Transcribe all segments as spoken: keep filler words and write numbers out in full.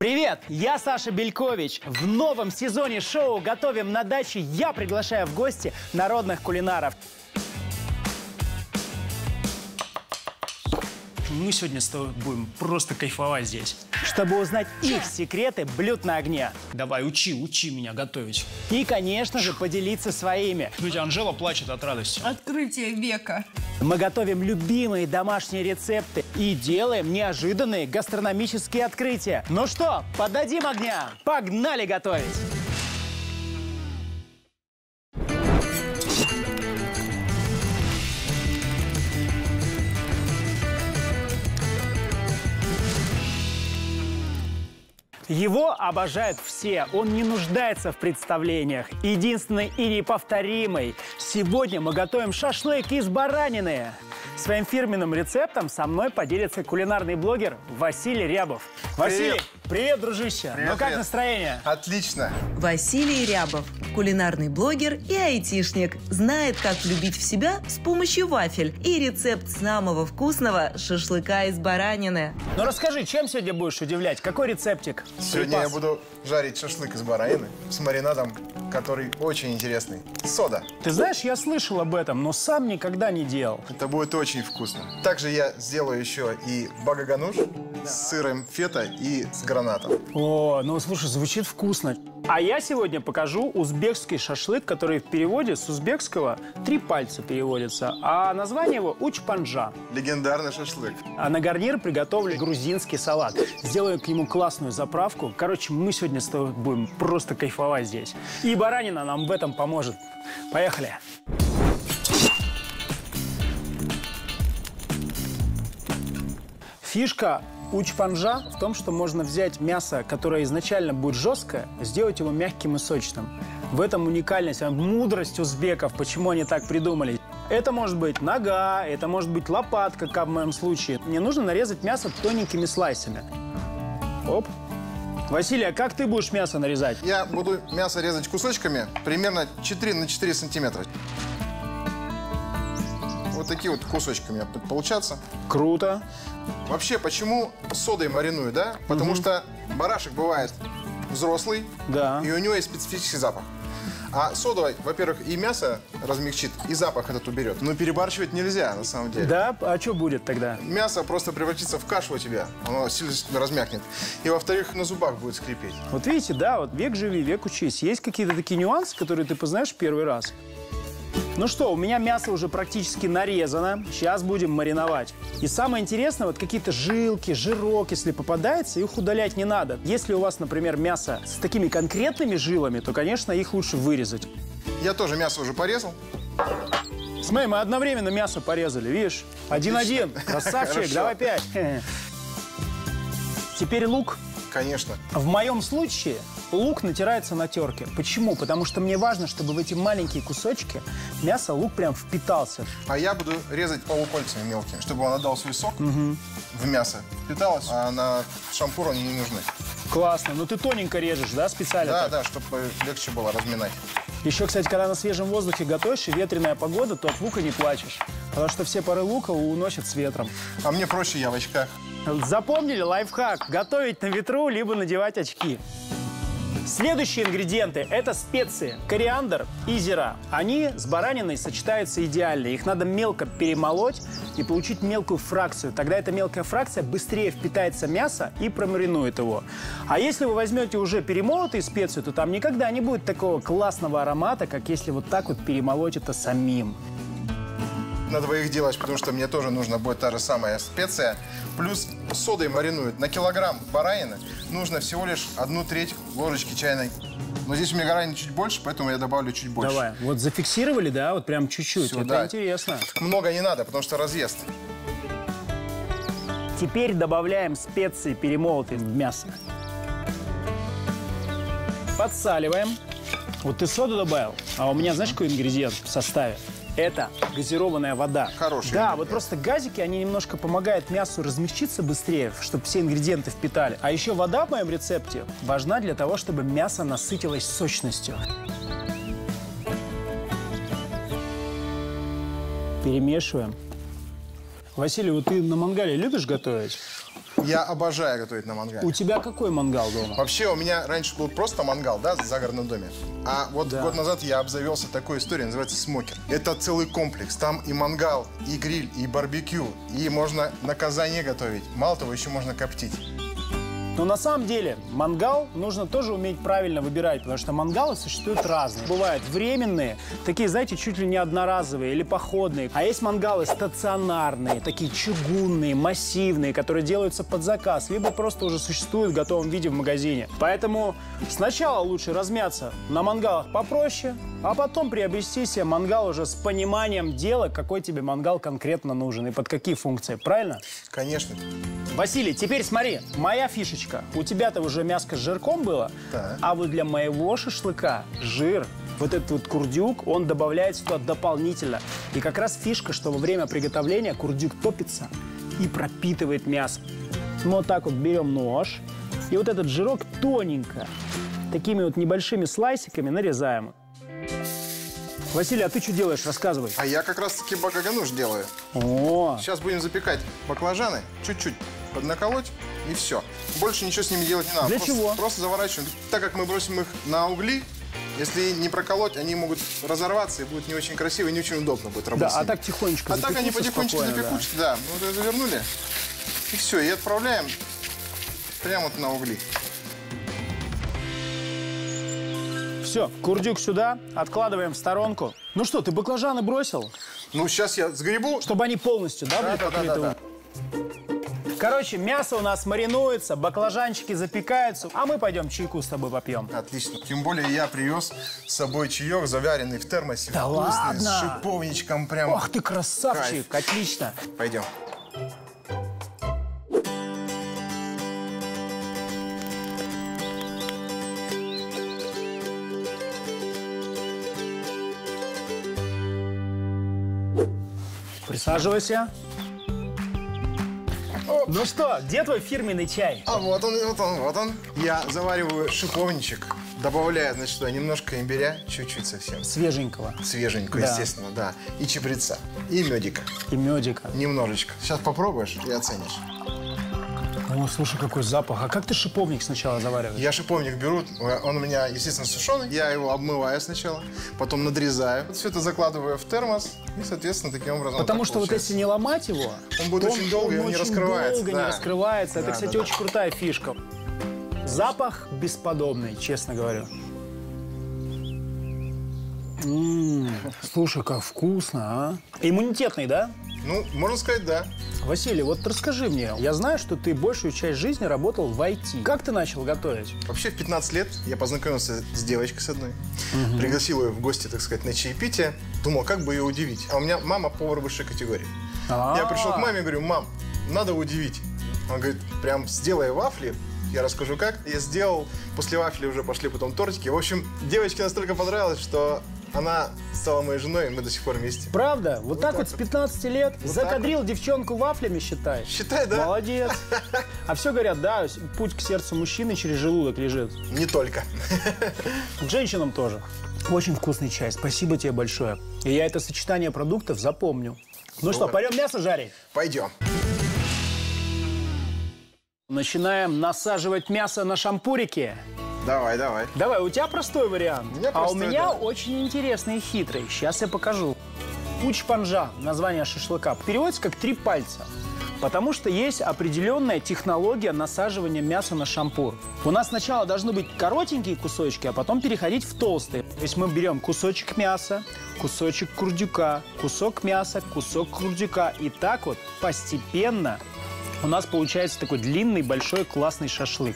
Привет, я Саша Белькович. В новом сезоне шоу «Готовим на даче» я приглашаю в гости народных кулинаров. Мы сегодня с тобой будем просто кайфовать здесь, чтобы узнать их секреты блюд на огне. Давай, учи, учи меня готовить. И, конечно же, поделиться своими. Ведь Анжела плачет от радости. Открытие века. Мы готовим любимые домашние рецепты и делаем неожиданные гастрономические открытия. Ну что, поддадим огня? Погнали готовить! Его обожают все, он не нуждается в представлениях. Единственный и неповторимый. Сегодня мы готовим шашлык из баранины. Своим фирменным рецептом со мной поделится кулинарный блогер Василий Рябов. Василий, привет, привет дружище. Привет, ну как привет. Настроение? Отлично. Василий Рябов, кулинарный блогер и айтишник, знает, как влюбить в себя с помощью вафель и рецепт самого вкусного шашлыка из баранины. Ну расскажи, чем сегодня будешь удивлять? Какой рецептик? Сегодня Припас? я буду жарить шашлык из баранины с маринадом, который очень интересный. Сода. Ты знаешь, я слышал об этом, но сам никогда не делал. Это будет очень вкусно. Также я сделаю еще и багагануш с сыром фета и с гранатом. О, ну слушай, звучит вкусно. А я сегодня покажу узбекский шашлык, который в переводе с узбекского «три пальца» переводится, а название его «Уч-панджа». Легендарный шашлык. А на гарнир приготовлю грузинский салат. Сделаю к нему классную заправку. Короче, мы сегодня с тобой будем просто кайфовать здесь. И баранина нам в этом поможет. Поехали! Фишка уч-панджа в том, что можно взять мясо, которое изначально будет жесткое, сделать его мягким и сочным. В этом уникальность, мудрость узбеков, почему они так придумали. Это может быть нога, это может быть лопатка, как в моем случае. Мне нужно нарезать мясо тоненькими слайсами. Оп. Василий, а как ты будешь мясо нарезать? Я буду мясо резать кусочками примерно четыре на четыре сантиметра. Вот такие вот кусочки у меня будут получаться. Круто. Вообще, почему содой мариную, да? Потому что барашек бывает взрослый, Да. и у него есть специфический запах. А сода, во-первых, и мясо размягчит, и запах этот уберет. Но перебарщивать нельзя, на самом деле. Да? А что будет тогда? Мясо просто превратится в кашу у тебя, оно сильно размякнет. И, во-вторых, на зубах будет скрипеть. Вот видите, да, вот век живи, век учись. Есть какие-то такие нюансы, которые ты познаешь первый раз. Ну что, у меня мясо уже практически нарезано. Сейчас будем мариновать. И самое интересное, вот какие-то жилки, жирок, если попадается, их удалять не надо. Если у вас, например, мясо с такими конкретными жилами, то, конечно, их лучше вырезать. Я тоже мясо уже порезал. Смотри, мы одновременно мясо порезали, видишь? Один-один. Красавчик, Хорошо. давай пять. Теперь лук. Конечно. В моем случае лук натирается на терке. Почему? Потому что мне важно, чтобы в эти маленькие кусочки мясо лук прям впитался. А я буду резать полукольцами мелкими, чтобы он отдал свой сок в мясо. Впиталось, а на шампур они не нужны. Классно. Ну ты тоненько режешь, да, специально? Да, так? да, чтобы легче было разминать. Еще, кстати, когда на свежем воздухе готовишь и ветреная погода, то от лука не плачешь. Потому что все пары лука уносят с ветром. А мне проще, я в очках. Запомнили лайфхак? Готовить на ветру, либо надевать очки. Следующие ингредиенты – это специи. Кориандр и зира. Они с бараниной сочетаются идеально. Их надо мелко перемолоть и получить мелкую фракцию. Тогда эта мелкая фракция быстрее впитается в мясо и промаринует его. А если вы возьмете уже перемолотые специи, то там никогда не будет такого классного аромата, как если вот так вот перемолоть это самим. На двоих делать, потому что мне тоже нужна будет та же самая специя. Плюс содой маринуют. На килограмм баранины нужно всего лишь одну треть ложечки чайной. Но здесь у меня баранины чуть больше, поэтому я добавлю чуть больше. Давай. Вот зафиксировали, да? Вот прям чуть-чуть. Всё, Это да. интересно. Много не надо, потому что разъест. Теперь добавляем специи, перемолотые в мясо. Подсаливаем. Вот ты соду добавил, а у меня, знаешь, какой ингредиент в составе? Это газированная вода. Хороший Да, ингредиент. вот просто газики, они немножко помогают мясу размягчиться быстрее, чтобы все ингредиенты впитали. А еще вода в моем рецепте важна для того, чтобы мясо насытилось сочностью. Перемешиваем. Василий, вот ты на мангале любишь готовить? Я обожаю готовить на мангале. У тебя какой мангал дома? Вообще, у меня раньше был просто мангал, да, в загородном доме. А вот Да. год назад я обзавелся такой историей, называется смокер. Это целый комплекс. Там и мангал, и гриль, и барбекю, и можно на казане готовить. Мало того, еще можно коптить. Но на самом деле мангал нужно тоже уметь правильно выбирать, потому что мангалы существуют разные. Бывают временные, такие, знаете, чуть ли не одноразовые или походные. А есть мангалы стационарные, такие чугунные, массивные, которые делаются под заказ, либо просто уже существуют в готовом виде в магазине. Поэтому сначала лучше размяться на мангалах попроще, а потом приобрести себе мангал уже с пониманием дела, какой тебе мангал конкретно нужен и под какие функции. Правильно? Конечно. Василий, теперь смотри, моя фишечка. У тебя-то уже мяско с жирком было, Да. а вот для моего шашлыка жир, вот этот вот курдюк, он добавляется туда дополнительно. И как раз фишка, что во время приготовления курдюк топится и пропитывает мясо. Мы вот так вот берем нож, и вот этот жирок тоненько, такими вот небольшими слайсиками нарезаем. Василий, а ты что делаешь? Рассказывай. А я как раз-таки багагануш делаю. О, Сейчас будем запекать баклажаны, чуть-чуть поднаколоть, и все. Больше ничего с ними делать не надо. Для просто, чего? Просто заворачиваем. Так как мы бросим их на угли, если не проколоть, они могут разорваться, и будет не очень красиво, и не очень удобно будет работать. да, с а ними. так тихонечко А так они запекутся потихонечку спокойно, да. запекутся, да. Вот это завернули, и все, и отправляем прямо вот на угли. Все, курдюк сюда, откладываем в сторонку. Ну что, ты баклажаны бросил? Ну, сейчас я сгребу. Чтобы они полностью, да, были Да, да, покрыты? да, Короче, мясо у нас маринуется, баклажанчики запекаются, а мы пойдем чайку с тобой попьем. Отлично. Тем более я привез с собой чаек, заваренный в термосе. Да вкусный, ладно? с шиповничком прям. Ох ты красавчик, Кайф. отлично. Пойдем. Присаживайся. Ну что, где твой фирменный чай? А вот он, вот он, вот он. Я завариваю шиповничек, добавляю, значит, туда немножко имбиря, чуть-чуть совсем. Свеженького. Свеженького, Да. естественно, да. И чабреца, и медика. И медика. Немножечко. Сейчас попробуешь и оценишь. О, слушай, какой запах. А как ты шиповник сначала завариваешь? Я шиповник беру, он у меня, естественно, сушеный. Я его обмываю сначала, потом надрезаю. Все это закладываю в термос и, соответственно, таким образом. Потому вот что так вот получается. если не ломать его, Он будет то очень долго, и он не очень раскрывается, долго да. не раскрывается. Это, Да, кстати, да, да. очень крутая фишка. Запах бесподобный, честно говорю. М-м, слушай, как вкусно, а? Иммунитетный, да? Ну, можно сказать, да. Василий, вот расскажи мне. Я знаю, что ты большую часть жизни работал в ай ти. Как ты начал готовить? Вообще, в пятнадцать лет я познакомился с девочкой с одной. Пригласил ее в гости, так сказать, на чаепитие. Думал, как бы ее удивить. А у меня мама повар высшей категории. Я пришел к маме и говорю: мам, надо удивить. Она говорит: прям сделай вафли. Я расскажу, как. Я сделал. После вафли уже пошли потом тортики. В общем, девочке настолько понравилось, что она стала моей женой, и мы до сих пор вместе. Правда? Вот, Вот так так вот с вот. пятнадцати лет Вот закадрил девчонку вафлями, считаешь? Считай, да? Молодец. А все говорят, да, путь к сердцу мужчины через желудок лежит. Не только. К женщинам тоже. Очень вкусный чай. Спасибо тебе большое. И я это сочетание продуктов запомню. Ну что, пойдем мясо жарить? Пойдем. Начинаем насаживать мясо на шампурики. Давай, давай. Давай, у тебя простой вариант. У меня а у простой, меня да. очень интересный и хитрый. Сейчас я покажу. Уч-панжа, название шашлыка, переводится как «три пальца». Потому что есть определенная технология насаживания мяса на шампур. У нас сначала должны быть коротенькие кусочки, а потом переходить в толстые. То есть мы берем кусочек мяса, кусочек курдюка, кусок мяса, кусок курдюка. И так вот постепенно у нас получается такой длинный, большой, классный шашлык.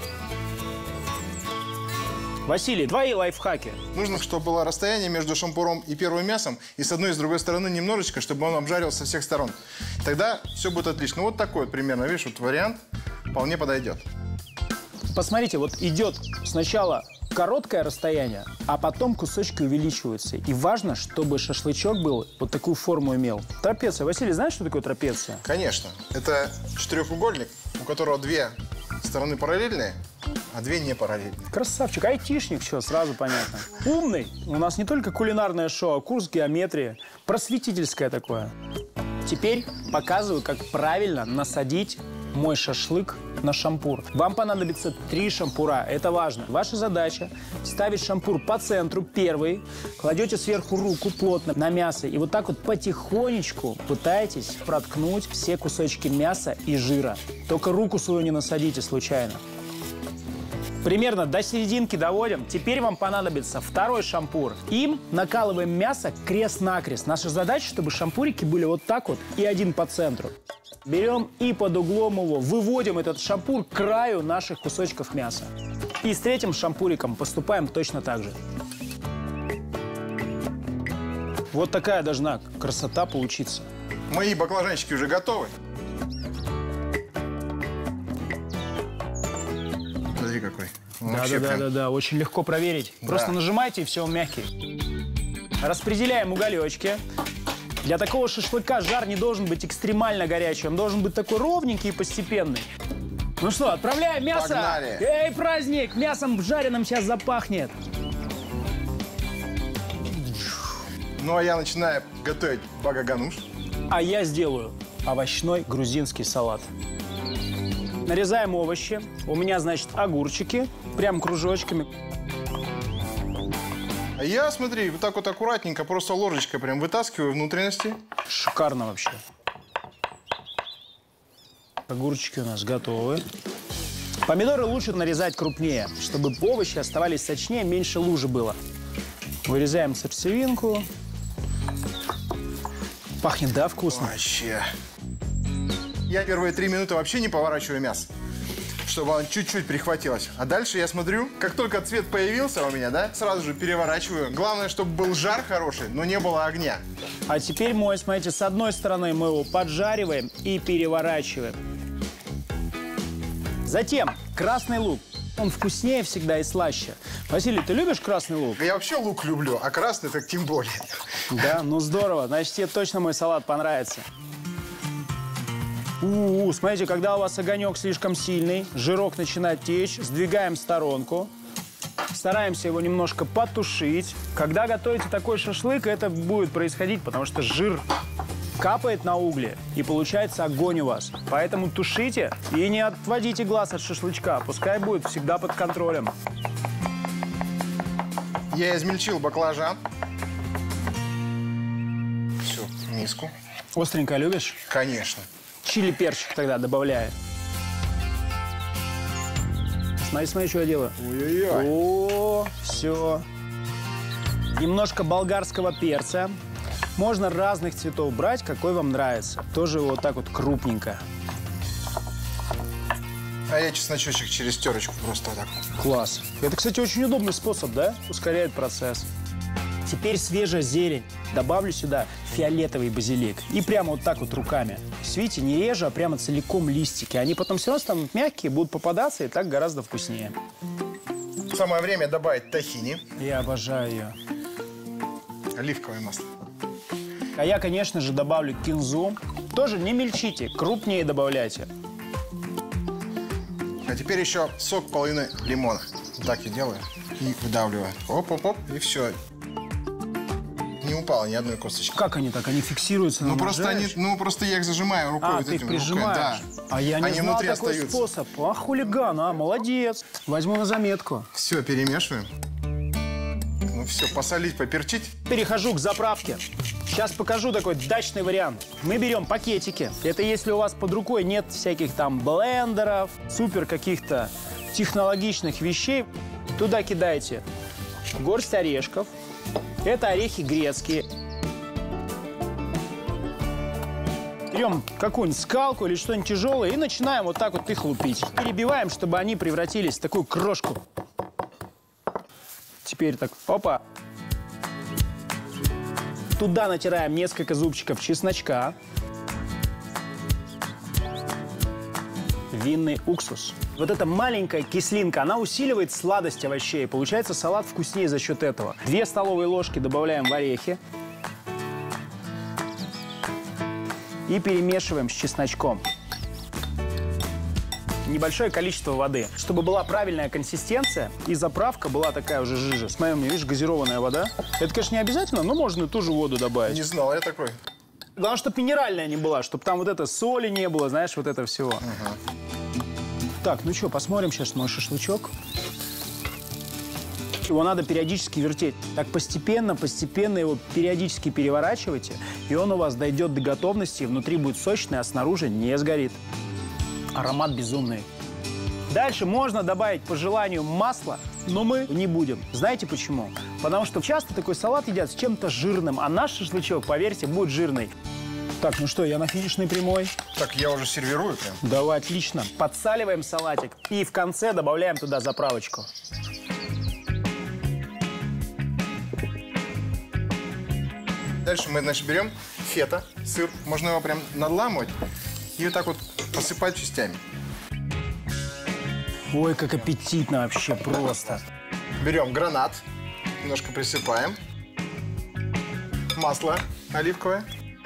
Василий, твои лайфхаки. Нужно, чтобы было расстояние между шампуром и первым мясом, и с одной и с другой стороны немножечко, чтобы он обжарился со всех сторон. Тогда все будет отлично. Вот такой вот примерно, видишь, вот вариант вполне подойдет. Посмотрите, вот идет сначала короткое расстояние, а потом кусочки увеличиваются. И важно, чтобы шашлычок был, вот такую форму имел. Трапеция. Василий, знаешь, что такое трапеция? Конечно. Это четырехугольник, у которого две стороны параллельные, а две не параллельные. Красавчик, айтишник, все, сразу понятно. Умный. У нас не только кулинарное шоу, а курс геометрии. Просветительское такое. Теперь показываю, как правильно насадить мой шашлык на шампур. Вам понадобится три шампура. Это важно. Ваша задача – ставить шампур по центру первый, кладете сверху руку плотно на мясо и вот так вот потихонечку пытаетесь проткнуть все кусочки мяса и жира. Только руку свою не насадите случайно. Примерно до серединки доводим. Теперь вам понадобится второй шампур. Им накалываем мясо крест-накрест. Наша задача, чтобы шампурики были вот так вот и один по центру. Берем и под углом его выводим этот шампур к краю наших кусочков мяса. И с третьим шампуриком поступаем точно так же. Вот такая должна красота получиться. Мои баклажанчики уже готовы. Смотри какой. Да-да-да, очень легко проверить. Да. Просто нажимайте, и все, он мягкий. Распределяем уголечки. Для такого шашлыка жар не должен быть экстремально горячий. Он должен быть такой ровненький и постепенный. Ну что, отправляем мясо. Погнали. Эй, праздник! Мясом жареным сейчас запахнет. Ну, а я начинаю готовить багагануш. А я сделаю овощной грузинский салат. Нарезаем овощи. У меня, значит, огурчики. Прям кружочками. А я, смотри, вот так вот аккуратненько, просто ложечкой прям вытаскиваю внутренности. Шикарно вообще. Огурчики у нас готовы. Помидоры лучше нарезать крупнее, чтобы овощи оставались сочнее, меньше лужи было. Вырезаем сердцевинку. Пахнет, да, вкусно? Вообще. Я первые три минуты вообще не поворачиваю мясо, чтобы оно чуть-чуть прихватилось. А дальше я смотрю, как только цвет появился у меня, да, сразу же переворачиваю. Главное, чтобы был жар хороший, но не было огня. А теперь мой, смотрите, с одной стороны мы его поджариваем и переворачиваем. Затем красный лук. Он вкуснее всегда и слаще. Василий, ты любишь красный лук? Я вообще лук люблю, а красный так тем более. Да, ну здорово. Значит, тебе точно мой салат понравится. У-у-у, смотрите, когда у вас огонек слишком сильный, жирок начинает течь, сдвигаем в сторонку. Стараемся его немножко потушить. Когда готовите такой шашлык, это будет происходить, потому что жир капает на угли, и получается огонь у вас. Поэтому тушите и не отводите глаз от шашлычка. Пускай будет всегда под контролем. Я измельчил баклажан. Все, в миску. Остренько любишь? Конечно. Чили перчик тогда добавляю. Смотри, смотри, что я делаю. Ой-ой-ой. О, все. Немножко болгарского перца. Можно разных цветов брать, какой вам нравится. Тоже вот так вот крупненько. А я чесночочек через терочку просто вот так. Класс. Это, кстати, очень удобный способ, да? Ускоряет процесс. Теперь свежая зелень. Добавлю сюда фиолетовый базилик. И прямо вот так вот руками. Видите, не режу, а прямо целиком листики. Они потом все равно станут мягкие, будут попадаться, и так гораздо вкуснее. Самое время добавить тахини. Я обожаю ее. Оливковое масло. А я, конечно же, добавлю кинзу. Тоже не мельчите, крупнее добавляйте. А теперь еще сок половины лимона. Вот так я делаю и выдавливаю. Оп-оп-оп, и все. Не упало ни одной косточки. Как они так? Они фиксируются? Ну просто, они, ну просто я их зажимаю рукой. А, вот ты их этим прижимаешь? Рукой, да. А я не они знал внутри такой остаются. способ. А, хулиган, а, молодец. Возьму на заметку. Все, перемешиваем. Ну все, посолить, поперчить. Перехожу к заправке. Сейчас покажу такой дачный вариант. Мы берем пакетики. Это если у вас под рукой нет всяких там блендеров, супер каких-то технологичных вещей. Туда кидаете горсть орешков. Это орехи грецкие. Берем какую-нибудь скалку или что-нибудь тяжелое и начинаем вот так вот их лупить. Перебиваем, чтобы они превратились в такую крошку. Теперь так, опа. Туда натираем несколько зубчиков чесночка. Винный уксус. Вот эта маленькая кислинка, она усиливает сладость овощей. Получается салат вкуснее за счет этого. Две столовые ложки добавляем в орехи. И перемешиваем с чесночком. Небольшое количество воды, чтобы была правильная консистенция и заправка была такая уже жижа. Смотри, у меня, видишь, газированная вода. Это, конечно, не обязательно, но можно и ту же воду добавить. Не знал я такой. Главное, чтобы минеральная не была, чтобы там вот это соли не было, знаешь, вот это всего. Угу. Так, ну что, посмотрим сейчас мой шашлычок. Его надо периодически вертеть. Так постепенно, постепенно его периодически переворачивайте, и он у вас дойдет до готовности, внутри будет сочный, а снаружи не сгорит. Аромат безумный. Дальше можно добавить по желанию масло, но мы не будем. Знаете почему? Потому что часто такой салат едят с чем-то жирным, а наш шашлычок, поверьте, будет жирный. Так, ну что, я на финишной прямой. Так, я уже сервирую прям. Давай, отлично. Подсаливаем салатик и в конце добавляем туда заправочку. Дальше мы, значит, берем фета, сыр. Можно его прям надламывать и вот так вот посыпать частями. Ой, как аппетитно вообще просто. Берем гранат, немножко присыпаем. Масло оливковое.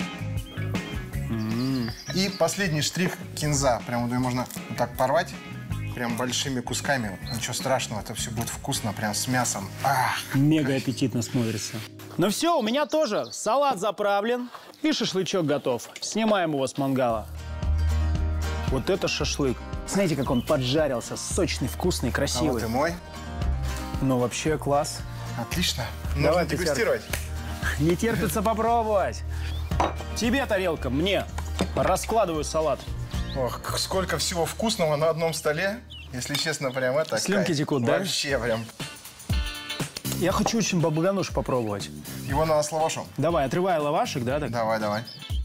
Mm. И последний штрих кинза. Прям вот ее можно вот так порвать, прям большими кусками. Ничего страшного, это все будет вкусно, прям с мясом. Ах, мега кайф. Аппетитно смотрится. Ну все, у меня тоже салат заправлен и шашлычок готов. Снимаем его с мангала. Вот это шашлык. Знаете, как он поджарился, сочный, вкусный, красивый. А вот и мой. Ну вообще класс. Отлично. Давай нужно дегустировать. Не терпится попробовать. Тебе тарелка, мне. Раскладываю салат. Ох, сколько всего вкусного на одном столе. Если честно, прям это... Слюнки кайф. текут, да? Вообще прям. Я хочу очень бабагануш попробовать. Его надо с лавашом. Давай, отрывай лавашек, да? Так? Давай, давай.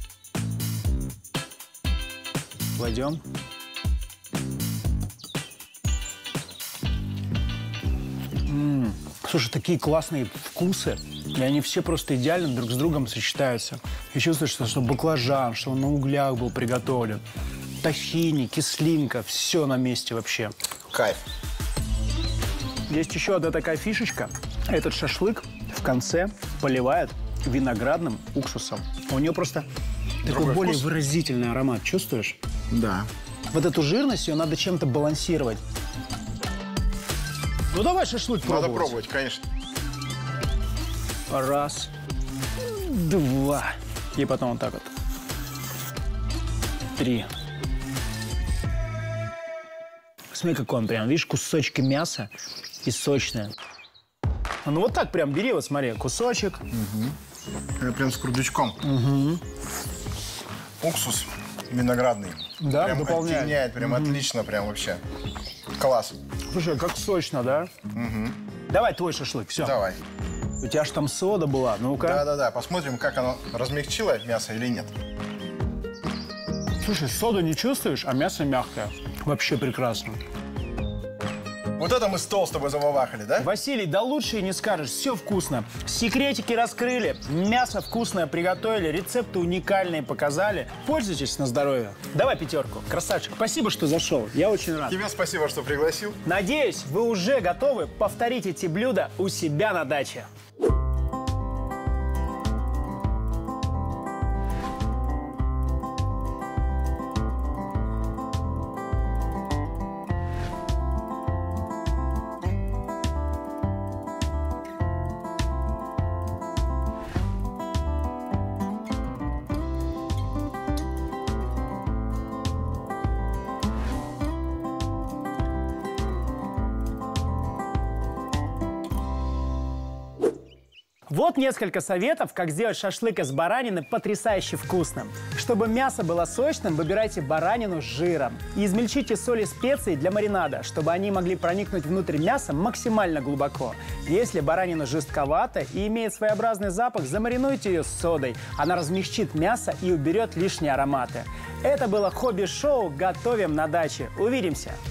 Кладем. М-м. Слушай, такие классные вкусы. И они все просто идеально друг с другом сочетаются. И чувствуешь, что баклажан, что он на углях был приготовлен. Тахини, кислинка, все на месте вообще. Кайф. Есть еще одна такая фишечка. Этот шашлык в конце поливают виноградным уксусом. У нее просто такой Другой более вкус. выразительный аромат. Чувствуешь? Да. Вот эту жирность ее надо чем-то балансировать. Ну давай шашлык пробовать. Надо пробовать, конечно. Раз, два. И потом вот так вот. Три. Смотри, какой он прям. Видишь, кусочки мяса и сочное. Ну вот так прям бери, вот смотри, кусочек. Угу. Прям с крудучком. Угу. Уксус виноградный. Да, прям дополняет. оттеняет, прям угу. Отлично, прям вообще. Класс. Слушай, как сочно, да? Угу. Давай твой шашлык, все. Давай. У тебя же там сода была, ну-ка. Да-да-да, посмотрим, как оно размягчило мясо или нет. Слушай, соду не чувствуешь, а мясо мягкое. Вообще прекрасно. Вот это мы стол с тобой забабахали, да? Василий, да лучше и не скажешь, все вкусно. Секретики раскрыли, мясо вкусное приготовили, рецепты уникальные показали. Пользуйтесь на здоровье. Давай пятерку. Красавчик, спасибо, что зашел. Я очень рад. Тебе спасибо, что пригласил. Надеюсь, вы уже готовы повторить эти блюда у себя на даче. Вот несколько советов, как сделать шашлык из баранины потрясающе вкусным. Чтобы мясо было сочным, выбирайте баранину с жиром. И измельчите соль и специи для маринада, чтобы они могли проникнуть внутрь мяса максимально глубоко. Если баранина жестковата и имеет своеобразный запах, замаринуйте ее с содой. Она размягчит мясо и уберет лишние ароматы. Это было хобби-шоу «Готовим на даче». Увидимся!